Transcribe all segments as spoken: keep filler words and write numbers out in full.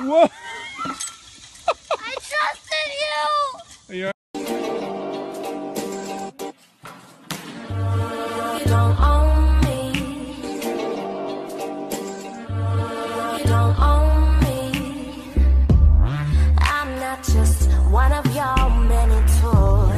Whoa! I trusted you! You're You don't own me. You don't own me. I'm not just one of your many toys.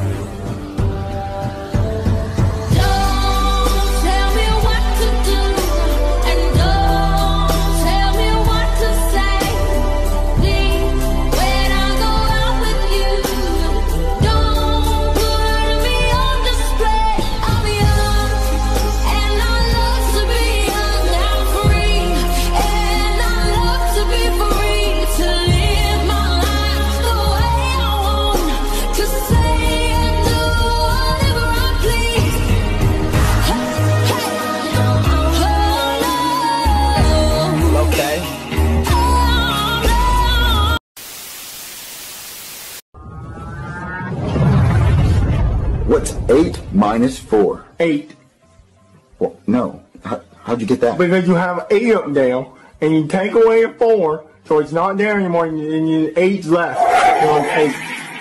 What's eight minus four? Eight. Well, no. How, how'd you get that? Because you have eight up there, and you take away a four, so it's not there anymore, and, you, and you, eight's left. So it's eight.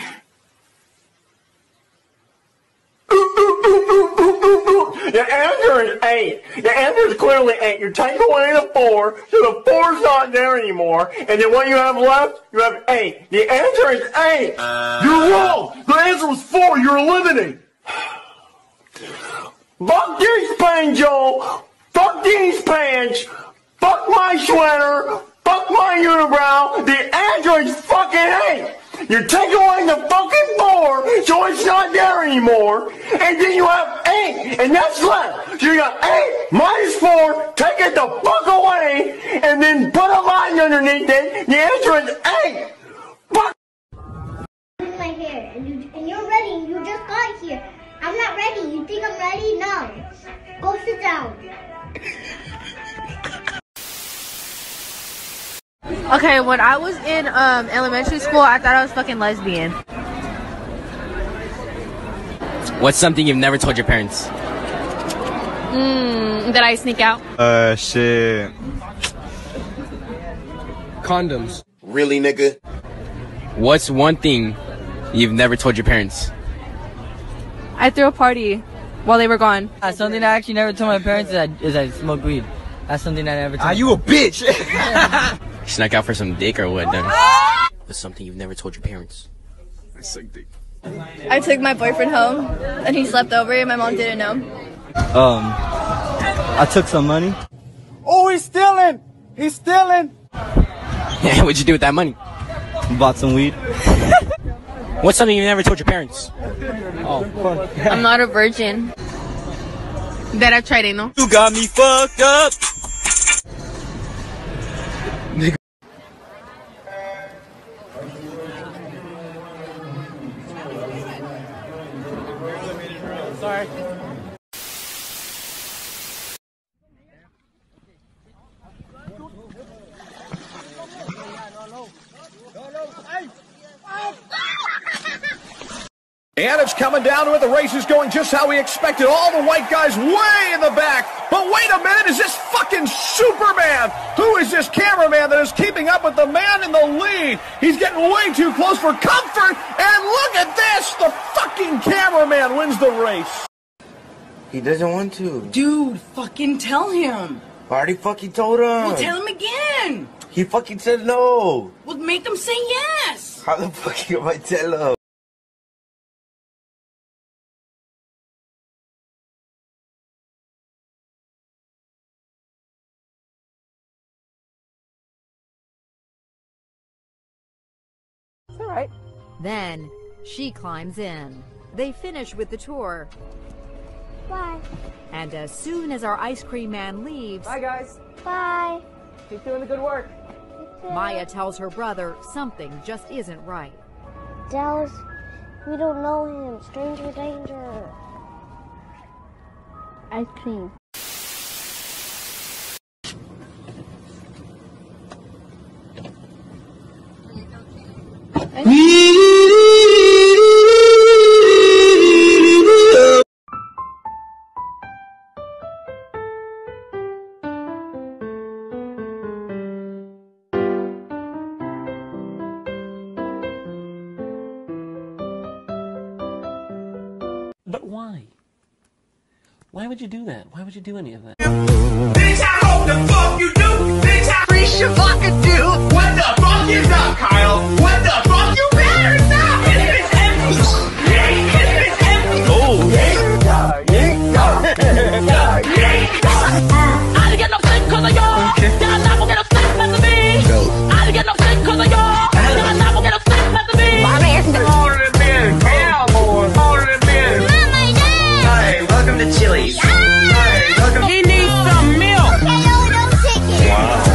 The answer is eight. The answer is clearly eight. You take away the four, so the four's not there anymore, and then what you have left, you have eight. The answer is eight. Uh, You're wrong. The answer was four. You're eliminated. Fuck these pants, Joel. Fuck these pants. Fuck my sweater. Fuck my unibrow. The answer is fucking eight. You take away the fucking four, so it's not there anymore, and then you have eight, and that's left. So you got eight minus four, take it the fuck away, and then put a line underneath it. The answer is eight. Fuck. My hair, and, you, and you're ready, and you just got here. I'm not ready. You think I'm ready? No. Go sit down. Okay, when I was in um, elementary school, I thought I was fucking lesbian. What's something you've never told your parents? Mm, that I sneak out. Uh, shit. Condoms. Really, nigga? What's one thing you've never told your parents? I threw a party while they were gone. Uh, something I actually never told my parents is I, is I smoke weed. That's something I never told. Are you a bitch? Snuck out for some dick or what? Then? What's something you've never told your parents? I suck dick. I took my boyfriend home, and he slept over, and my mom didn't know. Um, I took some money. Oh, he's stealing. He's stealing. Yeah, what'd you do with that money? Bought some weed. What's something you never told your parents? Oh, fuck. I'm not a virgin. That I tried it, no? You got me fucked up. Sorry. And it's coming down to it. The race is going just how we expected. All the white guys way in the back. But wait a minute, is this fucking Superman? Who is this cameraman that is keeping up with the man in the lead? He's getting way too close for comfort. And look at this. The fucking cameraman wins the race. He doesn't want to. Dude, fucking tell him. I already fucking told him. Well, tell him again. He fucking said no. Well, make him say yes. How the fuck am I tell him? It's all right. Then she climbs in. They finish with the tour. Bye. And as soon as our ice cream man leaves... Bye, guys. Bye. Keep doing the good work. Maya tells her brother something just isn't right. Dallas, we don't know him. Stranger danger. Ice cream. But why? Why would you do that? Why would you do any of that? Bitch, I hope the fuck you do! Bitch, I wish you fucking do! What the fuck is up, Kyle? What the fuck you better stop? Hit his empty! Hit his empty! Oh! Yeah, yeah, yeah, yeah. I didn't get no sick cause of y'all! Y'all not gonna get no sick because of me! I didn't get no sick cause of y'all! Y'all not gonna get no sick because of me! My man's older than men! Cowboy! Older than men! Hey, welcome to Chili's. Hey, welcome. He needs some milk. Wow.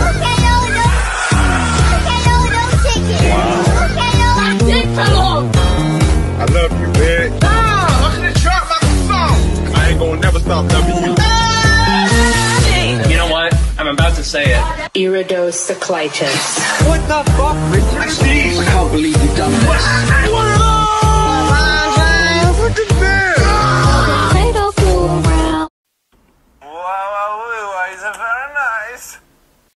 I love you, bitch. Oh, look at the truck like a song. I ain't gonna never stop loving you. You know what? I'm about to say it. Iridocyclitis. What the fuck? I can't believe you've done this.